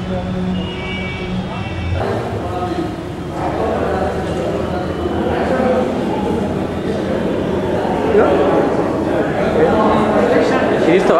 ఇస్తావా?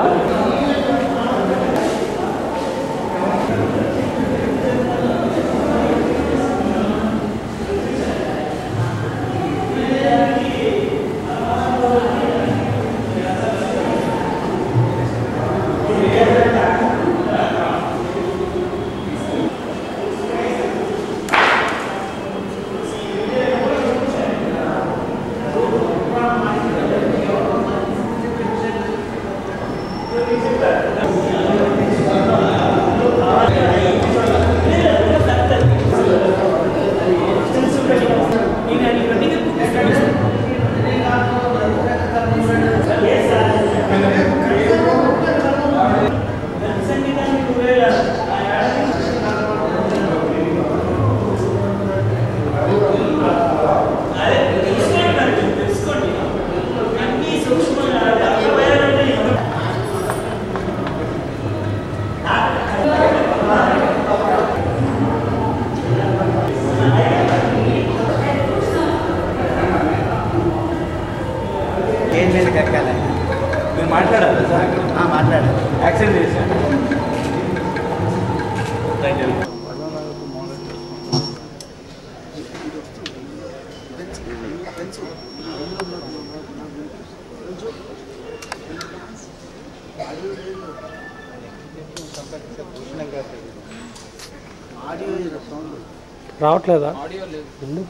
మీరు మాట్లాడాలి సార్? మాట్లాడాలి. యాక్సిడెంట్ చేశాను. రావట్లేదా? ఎందుకు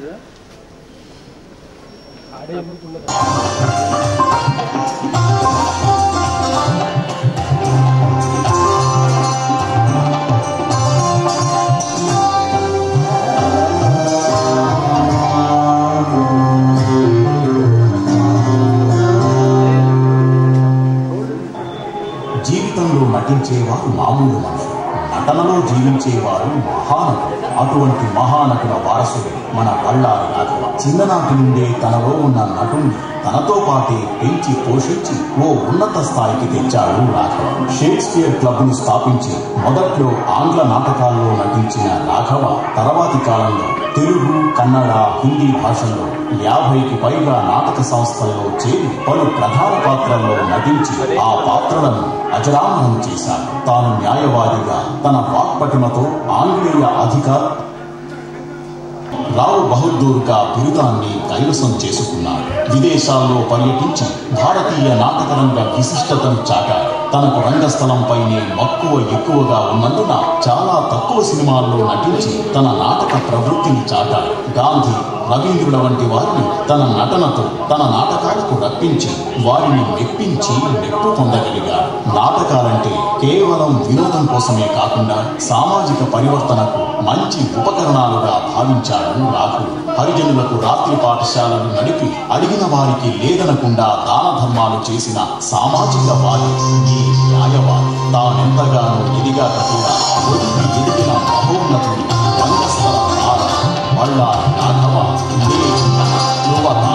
జీవితంలో నటించేవారు మామూలు మనుషులు, నటనలో జీవించేవారు మహానటులు. అటువంటి మహానటుల వారసుడు మన బళ్ళారి రాఘవ. చిన్ననాటి నుండే తనలో ఉన్న నటుణ్ణి తనతో పాటే పెంచి పోషించి ఓ ఉన్నత స్థాయికి తెచ్చాడు రాఘవ. షేక్స్పియర్ క్లబ్ ను స్థాపించి మొదట్లో ఆంగ్ల నాటకాల్లో నటించిన రాఘవ తర్వాతి కాలంలో తెలుగు, కన్నడ, హిందీ భాషల్లో 50కి పైగా నాటక సంస్థల్లో చేరి పలు ప్రధాన పాత్రల్లో నటించి ఆ పాత్రలను అజరామరం చేశాడు. తాను న్యాయవాదిగా తన వాక్పటిమతో ఆంగ్లేయ అధికార రావు బహదూర్గా బిరుదాన్ని కైవసం చేసుకున్నాడు. విదేశాల్లో పర్యటించి భారతీయ నాటకరంగ విశిష్టతను చాటాడు. తనకు రంగస్థలంపైనే మక్కువ ఎక్కువగా ఉన్నందున చాలా తక్కువ సినిమాల్లో నటించి తన నాటక ప్రవృత్తిని చాటాడు. గాంధీ, రవీంద్రుల వంటి వారిని తన నటనతో తన నాటకాలకు రప్పించి వారిని మెప్పించి మెప్పు పొందగలిగాడు. నాటకాలంటే కేవలం వినోదం కోసమే కాకుండా సామాజిక పరివర్తనకు మంచి ఉపకరణాలుగా భావించాడు రాఘవ్. హరిజనులకు రాత్రి పాఠశాలలు నడిపి అడిగిన వారికి లేదనకుండా దాన ధర్మాలు చేసిన సామాజిక వాది, ఈ న్యాయవాది. తానెంతగానో ఎదిగాక కూడా ఒదిగి ఎదిగిన మహోన్నతుడి రంగస్థల తార బళ్ళారి రాఘవ యువత.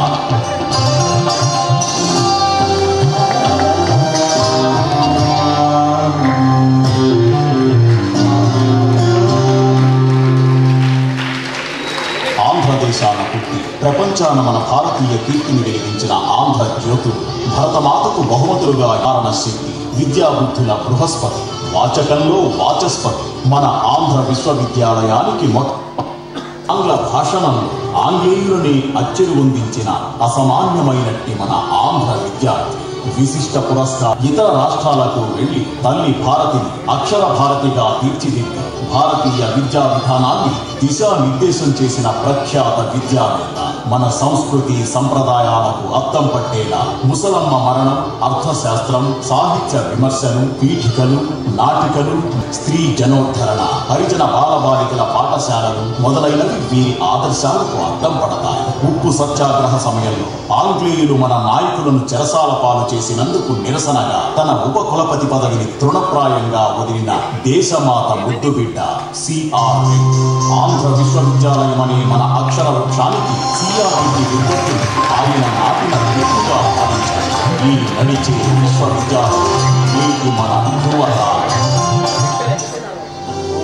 ఆంధ్రదేశాన పుట్టి ప్రపంచాన మన భారతీయ కీర్తిని వెలిగించిన ఆంధ్ర జ్యోతులు, భరతమాతకు బహుమతులుగా కారణ శక్తి, విద్యాబుద్ధుల బృహస్పతి, వాచకంలో వాచస్పతి, మన ఆంధ్ర విశ్వవిద్యాలయానికి ఆంగ్ల భాషణంలో ఆంగ్లేయులని అచ్చెరు పొందించిన అసామాన్యమైనట్టి మన ఆంధ్ర విద్యార్థి. విశిష్ట పురస్కారం ఇతర రాష్ట్రాలకు వెళ్లి తల్లి భారతిని అక్షర భారతిగా తీర్చిదిద్ది భారతీయ విద్యా విధానాన్ని దిశానిర్దేశం చేసిన ప్రఖ్యాత విద్యావేత్త. మన సంస్కృతి సంప్రదాయాలకు అద్దం పట్టేలా ముసలమ్మ మరణం, అర్థశాస్త్రం, సాహిత్య విమర్శలు, పీఠికలు, నాటికలు, స్త్రీ జనోద్ధరణ, హరిజన బాలబాలికల పాఠశాలలు మొదలైనవి వీరి ఆదర్శాలకు అద్దం పడతాయి. ఉప్పు సత్యాగ్రహ సమయంలో ఆంగ్లేయులు మన నాయకులను చెరసాల పాలు చేసినందుకు నిరసనగా తన ఉపకులపతి పదవిని తృణప్రాయంగా వదిలిన దేశమాత ముద్దుబిడ్డ సిఆర్. ఆంధ్ర విశ్వవిద్యాలయం అనే మన అక్షర వృక్షానికి సిఆర్కి విద్యార్థులు ఆయన నాటిన ఎక్కువగా భావించారు. ఈ నడిచే విశ్వవిద్యాలయం నేటి మన యువత.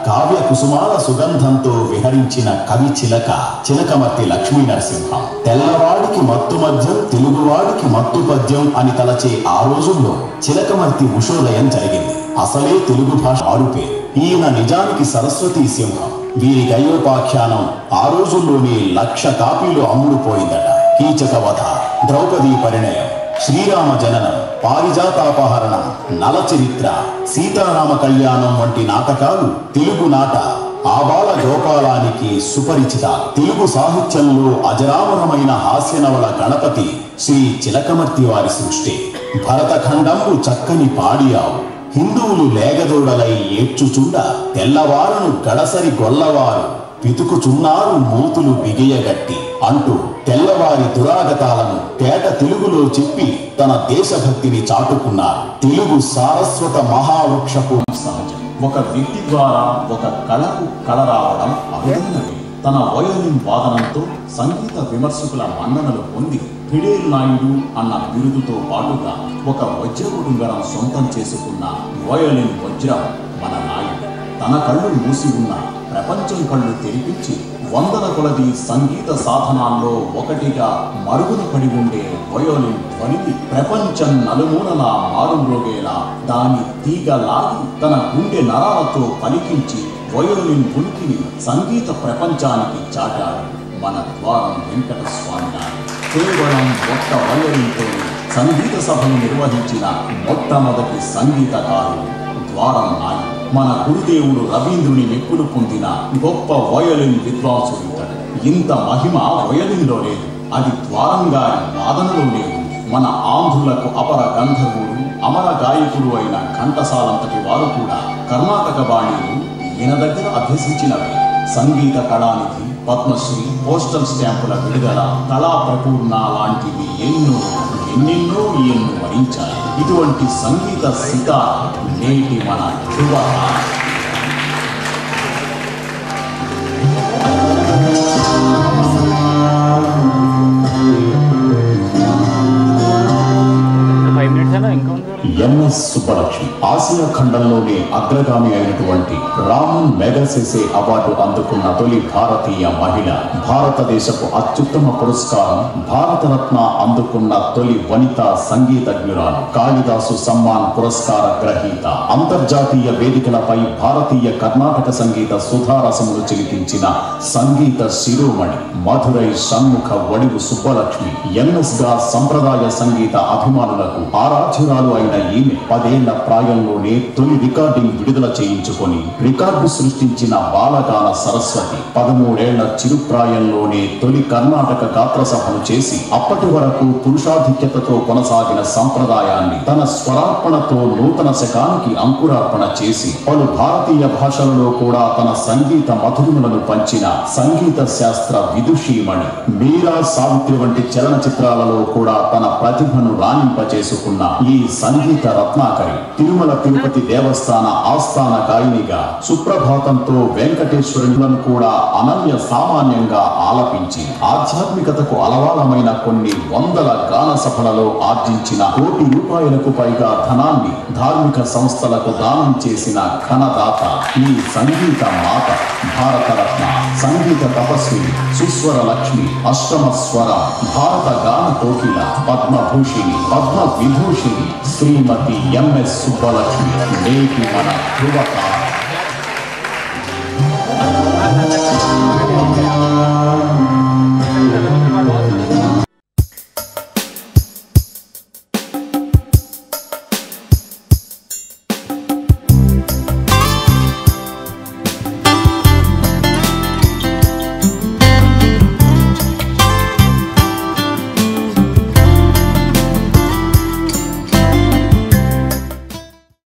కావ్య కుసుమాల సుగంధంతో విహరించిన కవి చిలక చిలకమర్తి లక్ష్మీ నరసింహం. తెల్లవాడికి మత్తు మద్యం, తెలుగువాడికి మత్తు పద్యం అని తలచే ఆ రోజుల్లో చిలకమర్తి ఉషోదయం జరిగింది. అసలే తెలుగు భాష ఆరుపేరు. ఈయన నిజానికి సరస్వతీ సింహం. వీరి గయోపాఖ్యానం ఆ రోజుల్లోనే 1,00,000 కాపీలు అమ్ముడుపోయిందట. కీచక వధ, ద్రౌపదీ పరిణయం, శ్రీరామ జననం, పారిజాతాపహరణం, నలచరిత్ర, సీతారామ కళ్యాణం వంటి నాటకాలు తెలుగు నాట ఆబాల గోపాలానికి సుపరిచిత. తెలుగు సాహిత్యంలో అజరామరమైన హాస్యనవల గణపతి శ్రీ చిలకమర్తి వారి సృష్టి. భరతఖండంబు చక్కని పాడియావు, హిందువులు లేగదోడలై ఏడ్చుచుండ, తెల్లవారును గడసరి గొల్లవారు పితుకుచున్నారు మూతులు బిగియగట్టి అంటూ తెల్లవారి దురాగతాలను తేట తెలుగులో చెప్పి తన దేశభక్తిని చాటుకున్నారు. తెలుగు సారస్వత మహావృక్షపు సహజం. ఒక వ్యక్తి ద్వారా ఒక కళకు కళ రావడం అరుదైనది. తన వయోలిన్ వాదనంతో సంగీత విమర్శకుల మన్ననలు పొంది ఫిడేల్ నాయుడు అన్న బిరుదుతో పాటుగా ఒక వజ్రపుటుంగరం సొంతం చేసుకున్న వయోలిన్ వజ్రం మన నాయుడు. తన కళ్ళు మూసి ఉన్న ప్రపంచం కళ్ళు తెరిపించి వందల కొలది సంగీత సాధనాల్లో ఒకటిగా మరుగున పడి ఉండే వయోలిన్ ధ్వనిని ప్రపంచం నలుమూలలా మారుమ్రోగేలా దాని తీగ లాగి తన గుండె నరాలతో పలికించి వయోలిన్ ఉనికిని సంగీత ప్రపంచానికి చాటాడు మన ద్వారం వెంకటస్వామి గారు. కేవలం ఒక్క వయోలిన్తో సంగీత సభను నిర్వహించిన మొట్టమొదటి సంగీతకారుడు ద్వారం నాయుడు. మన గురుదేవుడు రవీంద్రుని మెప్పులు పొందిన గొప్ప వయోలిన్ విద్వాంసుడు ఇతడు. ఇంత మహిమ వయోలిన్లో లేదు, అది ద్వారం గారి వాదనలోనే ఉంది. మన ఆంధ్రులకు అపర గంధర్వుడు, అమర గాయకుడు అయిన ఘంటసాలంతటి వారు కూడా కర్ణాటక బాణీలు ఈయన దగ్గర అభ్యసించినవే. సంగీత కళానిధి, పద్మశ్రీ, పోస్టల్ స్టాంపుల విడుదల, కళా ప్రపూర్ణ లాంటివి ఎన్నెన్నో ఈయన్ను వరించాయి. ఇటువంటి సంగీత సితార నేటి మన ధ్రువ. ఎంఎస్ సుబ్బలక్ష్మి ఆసియా ఖండంలోనే అగ్రగామి అయినటువంటి రామన్ మెగాసెసే అవార్డు అందుకున్న తొలి భారతీయ మహిళ. భారతదేశపు అత్యుత్తమ పురస్కారం భారతరత్న అందుకున్న తొలి వనితా సంగీతజ్ఞురాలు. కాళిదాసు సమ్మాన్ పురస్కార గ్రహీత. అంతర్జాతీయ వేదికలపై భారతీయ కర్ణాటక సంగీత సుధారసములు చిలికించిన సంగీత శిరోమణి మధురై షణ్ముఖ వడివు సుబ్బలక్ష్మి ఎంఎస్ గా సంప్రదాయ సంగీత అభిమానులకు ఆరాధ్యురాలు అయిన ఈమె 10 ఏళ్ల ప్రాయంలోనే తొలి రికార్డింగ్ విడుదల చేయించుకొని రికార్డు సృష్టించిన బాలగాన సరస్వతి. 13 ఏళ్ల చిరుప్రాయంలోనే తొలి కర్ణాటక గాత్రసభను చేసి అప్పటి వరకు పురుషాధిక్యతతో కొనసాగిన సంప్రదాయాన్ని తన స్వరార్పణతో నూతన శకానికి అంకురార్పణ చేసి పలు భారతీయ భాషలలో కూడా తన సంగీత మధురిమలను పంచిన సంగీత శాస్త్ర విదుషీమణి. మీరా, సావిత్రి వంటి చలనచిత్రాలలో కూడా తన ప్రతిభను రాణింపచేసుకున్న ఈ సంగీత రత్నాకరి తిరుమల తిరుపతి దేవస్థాన ఆస్థాన గాయనిగా సుప్రభాతంతో వెంకటేశ్వరులను కూడా అనన్య సామాన్యంగా ఆలపించి ఆధ్యాత్మికతకు అలవాలమైన కొన్ని వందల గాన సభలలో ఆర్జించిన కోటి రూపాయలకు పైగా ధనాన్ని ధార్మిక సంస్థలకు దానం చేసిన ఘనదాత ఈ సంగీత మాత. భారతరత్న, సంగీత తపస్వి, సుస్వర లక్ష్మి, అష్టమ స్వర, భారత గాన కోకిల, పద్మభూషిణి, పద్మ విభూషిణి శ్రీమతి ఎంఎస్ సుబ్బలక్ష్మి నేటి మన ధ్రువ.